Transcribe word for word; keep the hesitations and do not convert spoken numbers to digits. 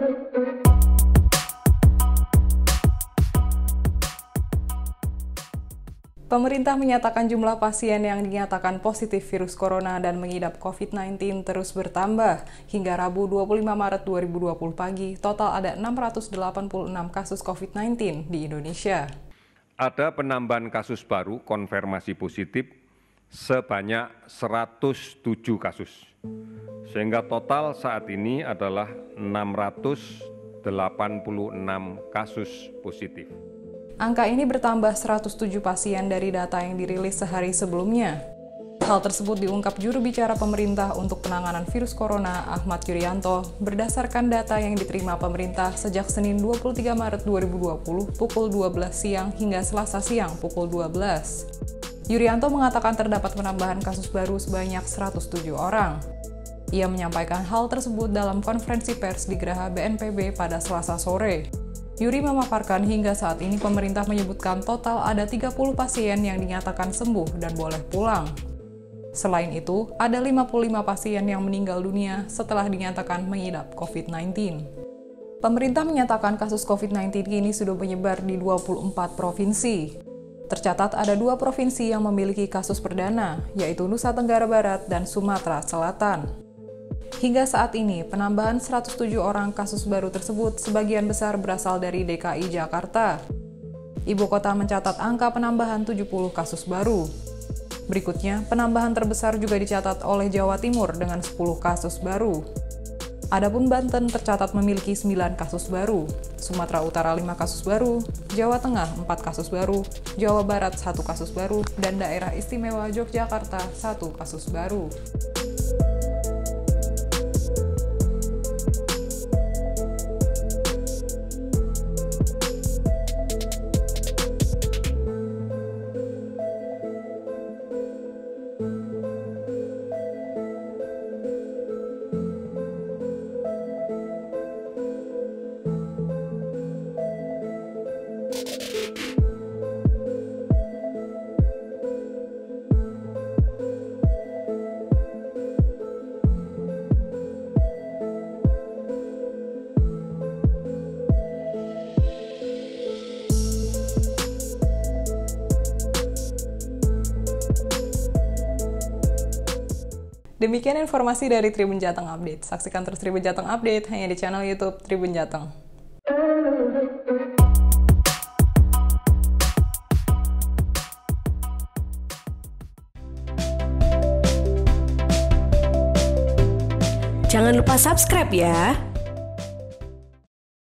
Pemerintah menyatakan jumlah pasien yang dinyatakan positif virus corona dan mengidap covid sembilan belas terus bertambah. Hingga Rabu dua puluh lima Maret dua ribu dua puluh pagi, total ada enam ratus delapan puluh enam kasus covid sembilan belas di Indonesia. Ada penambahan kasus baru konfirmasi positif sebanyak seratus tujuh kasus. Sehingga total saat ini adalah enam ratus delapan puluh enam kasus positif. Angka ini bertambah seratus tujuh pasien dari data yang dirilis sehari sebelumnya. Hal tersebut diungkap juru bicara pemerintah untuk penanganan virus corona, Ahmad Yuryanto, berdasarkan data yang diterima pemerintah sejak Senin dua puluh tiga Maret dua ribu dua puluh pukul dua belas siang hingga Selasa siang pukul dua belas. Yuryanto mengatakan terdapat penambahan kasus baru sebanyak seratus tujuh orang. Ia menyampaikan hal tersebut dalam konferensi pers di Geraha B N P B pada Selasa sore. Yuri memaparkan hingga saat ini pemerintah menyebutkan total ada tiga puluh pasien yang dinyatakan sembuh dan boleh pulang. Selain itu, ada lima puluh lima pasien yang meninggal dunia setelah dinyatakan mengidap covid sembilan belas. Pemerintah menyatakan kasus covid sembilan belas kini sudah menyebar di dua puluh empat provinsi. Tercatat ada dua provinsi yang memiliki kasus perdana, yaitu Nusa Tenggara Barat dan Sumatera Selatan. Hingga saat ini, penambahan seratus tujuh orang kasus baru tersebut sebagian besar berasal dari D K I Jakarta. Ibu kota mencatat angka penambahan tujuh puluh kasus baru. Berikutnya, penambahan terbesar juga dicatat oleh Jawa Timur dengan sepuluh kasus baru. Adapun Banten tercatat memiliki sembilan kasus baru, Sumatera Utara lima kasus baru, Jawa Tengah empat kasus baru, Jawa Barat satu kasus baru, dan Daerah Istimewa Yogyakarta satu kasus baru. Demikian informasi dari Tribun Jateng Update. Saksikan terus Tribun Jateng Update hanya di channel YouTube Tribun Jateng. Jangan lupa subscribe ya.